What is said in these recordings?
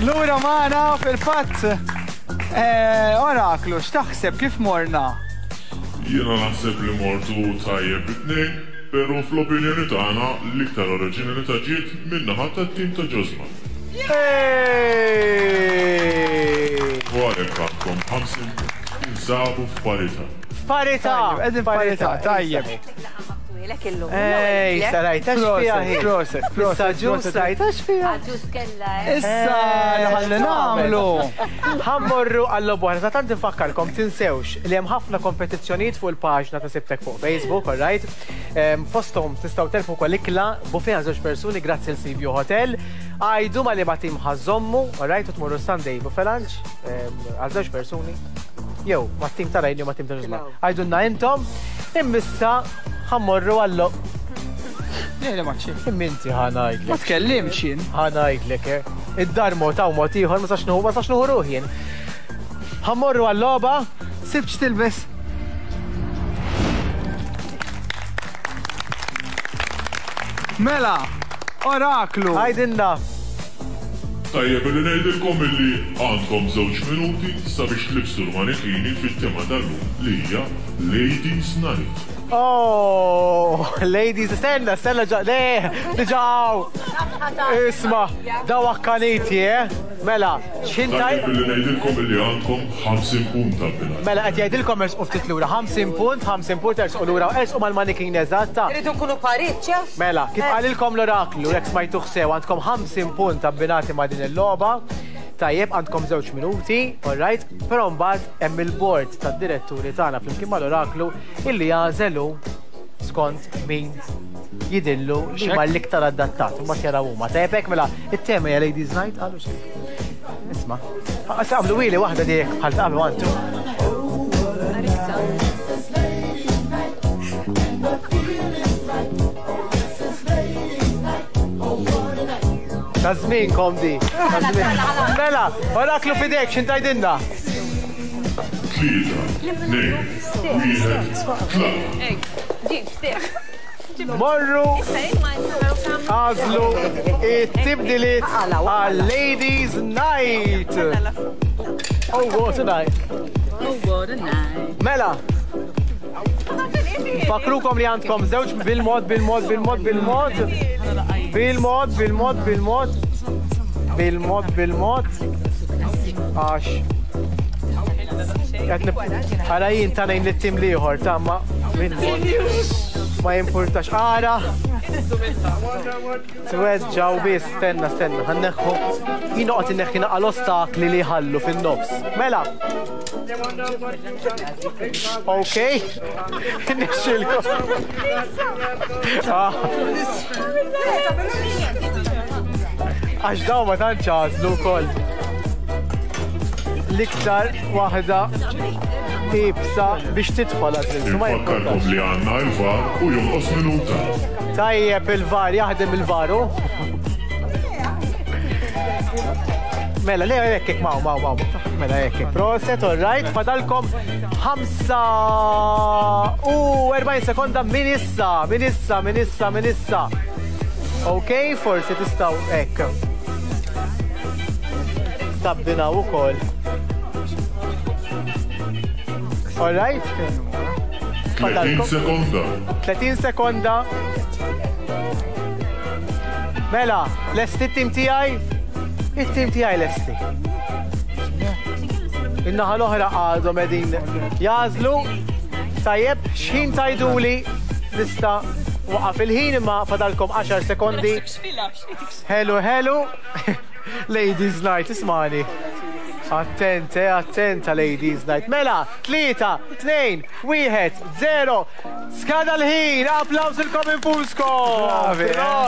Lura maħna fil-fatt. Oraklu, x'taħseb kif morna? Jiena naħseb li mortu tajjeb it-tnejn, però fl-opinjoni tagħna l-iktar oriġinalità ġiet min-naħa tat-tim ta' Ġozma. U għalhekk għandkom 50 insabu f'parità. F'parità, qegħdin f'parità, tajjeb. Ej, sarajta xfija hi. Proset. Ġus sarajta xfija. Ġus kella, Issa, naħalli namlu. Ħammorru għall-logħba, ta' tant infakkarkom tinsewx li hemm ħafna kompetizzjonijiet fuq il-paġna ta' Sibtek fuq Facebook, alright? Fosthom tistgħu telfu wkoll ikla bufija żewġ persuni grazzi l-Sea Hotel. Għajdu ma li batim ħażommu, alright, u tmorru Sunday buffet għal żewġ persuni. Jew, ma' tim ta' rajni u ma' tim ta' ġuzma. Għajdunna intom, immissa ħammorru għallu. Jena maċċi. Imminti ħanajk. Ma tkellimx jien. Ħanajk lek, id-dar motaw motiħor, ma sax nuħu ruħin. Ħammorru għall-loba. Sibx tilbes. Mela, oraklu. Għajdinna. Tajjeb li ngħidilkom illi għandkom żewġ minuti sabiex tlibsu l-manikini fit-tema tal-lum li hija Ladies Night. Oh, ladies, stenna, diġaw. Isma, daw akkaniti, Mela, xintaj? Tajjeb li ngħidilkom illi għandkom 50 punt tal-bilanċ. Mela, qed jgħidilkom ersqu ftit lura 50 punt ersqu lura ersqu mal-manikin eżatta. Irridu nkunu paritċa? Mela, kif qalilkom l-oraklu, jekk smajtuh sew, għandkom 50 punt abbinati ma' din il-logħba. Tajjeb, għandkom 2 minuti, alright, però mbagħad hemm il-bord tad-diretturi tagħna flimkien mal-oraklu illi jażelu skont min jidillu li ma l-iktar adattat, ma tjaraw huma. Tajjeb hekk mela, it-tema hija Ladies Night qalu xejn. Isma'. Qablu ili waħda dik bħal taqblu antu. Tazminkom di. Mela, oraklu fidek, xintajdinna? 3, 2, 1, Morru għazlu it-tibdilit għal Ladies Night. Oh, what a night. Mela, fakrukom li għandkom zewġ bil-mod għax għarajin ta' nejn l-tim liħor ta' ma jimportax għara tweġġaw bis, stenna ħanneħħu jinoqt inneħħina għal-ostakli li ħallu fin-nofs. Mela ok nixxilkom għax daw ma tanċazlu kol l-iktar wahda ibsa biex titfal għazil. Fakkarkom li għanna il-var u jonqos minuta. Tajjeb il-var, jaħdem il-varu. Mela, le jekkek, maw. Mela jekkek, proset, all-right, fadalkom 5 u 40 sekonda minissa. Ok, forsi tistaw, ekk. Tabbina u kol. All right? 30 sekonda. 30 sekonda. Mela, lesti t-tim tijaj? Il-tim tijaj lesti. Innaħa l-oħra għadhom edin jazlu. Tajjeb, xħin tajduli nista waqaf il-ħin imma fadalkom 10 sekondi. Hello. Ladies Night, ismani. Attenta Ladies Night. Mela, 3, 2, 1, 0. Skada l-ħin, applaus il-kom infuskom.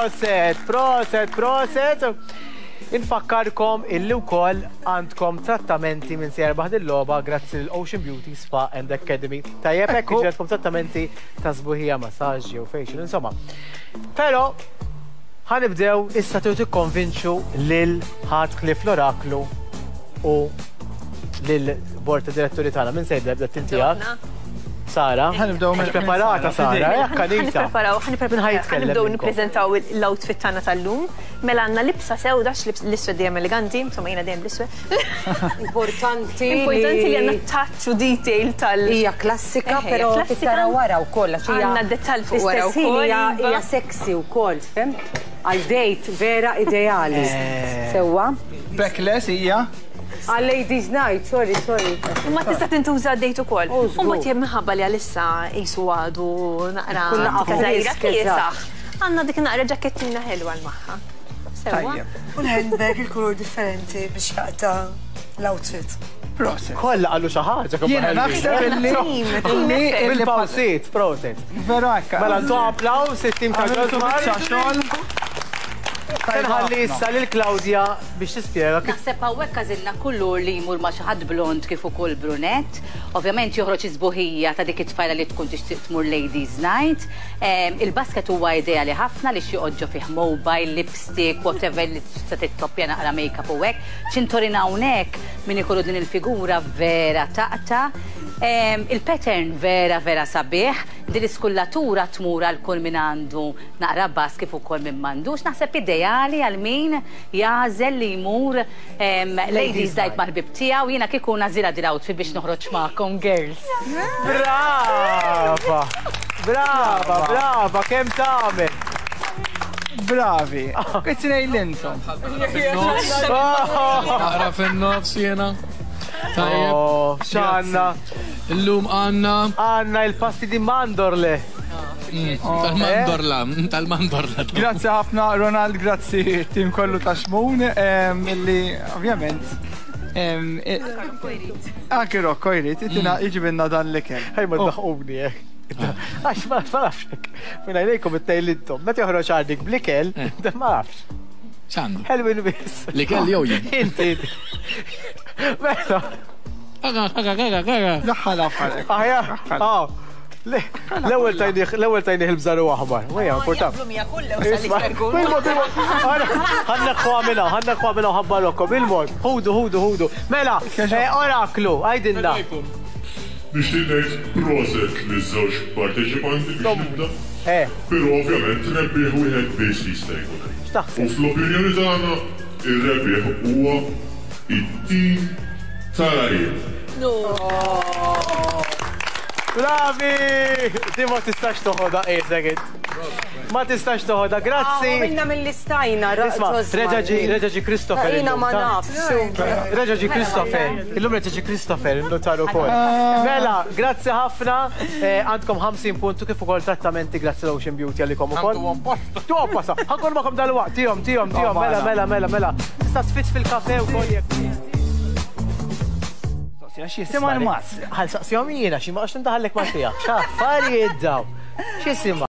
Proset. Infakkarkom illi wkoll għandkom trattamenti minn serbaħ dil-logħba grazzi l-Ocean Beauty Spa and Academy. Tajjeb hekk iġedkom trattamenti ta' sbuħija, massaġġi u facial, insomma. Però ħanibdew issa trid tikkonvinċu lil Ħadklif l-Oraklu u lil bord ta' diretturi tagħna. Min se jibda t-tintijak? Sara, ħanibdew preparata Sara, kanita. Ħanibdew nippreżentaw l-outfit tagħna tal-lum Mela għandna libsa sewda l-iswed dejjem eleganti, insomma jiena dejjem l-iswed. Importanti li għandna touch u detail tal. Hija klassika, però tara wara wkoll għax hija għandna dettall fuq wara wkoll. Hija sexy wkoll, fem? Għal date vera ideali. Sewwa? Backless hija. Għal Ladies Night, sorry. Ma tista' tintuża dejt ukoll. U mbagħad hemm minħabba li għalissa qisu għadu naqra kazajra kiesaħ. Għandna dik naqra ġakettina ħelwa l-magħha. Sewwa. U l-handbag il-kulur differenti biex jaqta l-outfit. Proset. Kolla għallu xaħġa. Jiena naħseb illi bil-pawsit, proset. Veru hekk. Mela ntu applaws it-tim ta' Għazmar. Nħalli issa lil Claudia biex tispjega. Naħseb hawnhekk għażilna kulur li jmur ma' xi ħadd blond kif ukoll brunett. Ovvjament joħroġ iżbuħija ta' dik it-tfajla li tkun tixtieq tmur Ladies Night. Il-basket huwa ideali ħafna li xi joqgħodġu fih mobile, lipstick, whatever li se tittoppja naqra make-up u hekk. Ċintorin hawnhekk min ikollu din il-figura vera taqta. Il-pattern vera sabiħ, din iskullatura tmur għal kull min għandu naqra bass kif ukoll min m'għandux. Naħseb ideali għal min jażel li jmur Ladies Night mal-ħbib tiegħu, jiena kieku nażilha din outfit biex noħroġ magħkom girls. Brava, kemm tagħmel. Bravi. Qed ngħidilhom. Naqra fin-nofs jiena. Tajjeb. X'għandna? Illum għandna il-pasti di mandorle. Tal-mandorla. Grazzi ħafna Ronald, grazzi tim kollu ta' Xmun, illi ovvjament anke Rocco jrid iġibinna dan l-ikel. Ħaj ma tdaħquni għax ma nafxek. Minna jlejkom it-tajlintom. Meta joħroġ għandik bl-ikel, ma nafx. ċandu? Helwin bis. L-ikel jew jien. Inti. Mela. Daħħal affarijiet. L-ewwel tajnih il-bżaru aħbar. Wejja, important. Ħanneħħu minna ħabbalokkom, il-mod. Hudu. Mela, oraklu, għajdinna. Nixtieq ngħid proset liż-żewġ parteċipanti biex nibda. Però ovvjament rebbieħ wieħed biss jista' jkun. U fl-opinjoni tagħna ir-rebbieħ huwa it-tim tal-Ariel. Bravi! Ti ma tistax toħoda eżegit. Ma tistax toħoda, grazzi. Minna mill-istajna, reġaġi Christopher. Jina ma nafx. Reġaġi Christopher. Illum reġaġi Christopher, il-notaru kol. Mela, grazzi ħafna. Għandkom 50 puntu kif ukoll trattamenti grazzi l-Ocean Beauty għalikom ukoll. Tu għoppasa, ħankun makom dal-waqt, tijom, mela. Tista' tfit fil-kafe u koll jek. Xisima l-mas. Għal saqsijom jina, xima għax nintaħallek ma' tija. ċaffarijiet daw. Xisima.